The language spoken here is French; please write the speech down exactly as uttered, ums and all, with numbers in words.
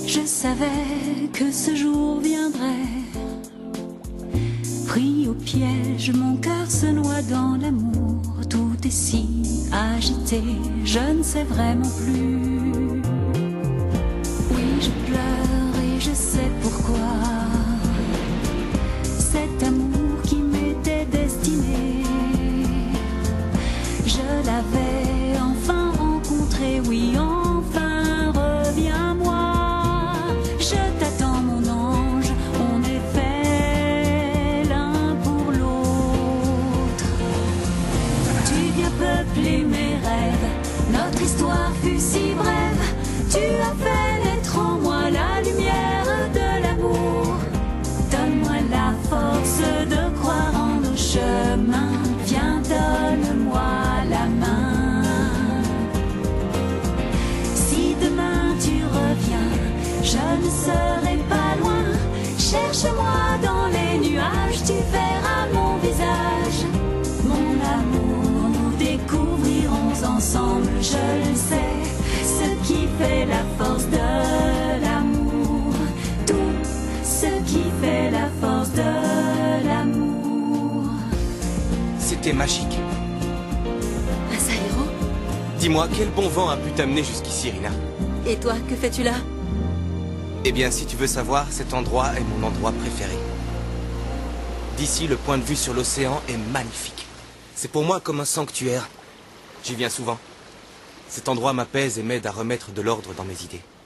Je savais que ce jour viendrait. Pris au piège, mon cœur se noie dans l'amour. Tout est si agité, je ne sais vraiment plus. Oui, je pleure et je sais pourquoi. Cet amour qui m'était destiné, je l'avais enfin rencontré, oui, enfin reviens-moi. Je t'attends mon ange, on est fait l'un pour l'autre. Tu viens peupler mes rêves, notre histoire fut si brève. Tu as fait naître en moi la lumière de l'amour. Donne-moi la force de croire en nos chemins. Viens, donne-moi la main. Si demain tu reviens, je ne serai pas loin. Cherche-moi dans les nuages, tu verras mon visage. Mon amour, nous découvrirons ensemble, je le sais, ce qui fait la force de l'amour. Tout ce qui fait la force de l'amour. C'était magique. Masahiro, Dis-moi, quel bon vent a pu t'amener jusqu'ici, Rina? et toi, que fais-tu là? Eh bien, si tu veux savoir, cet endroit est mon endroit préféré. D'ici, le point de vue sur l'océan est magnifique. C'est pour moi comme un sanctuaire. J'y viens souvent. Cet endroit m'apaise et m'aide à remettre de l'ordre dans mes idées.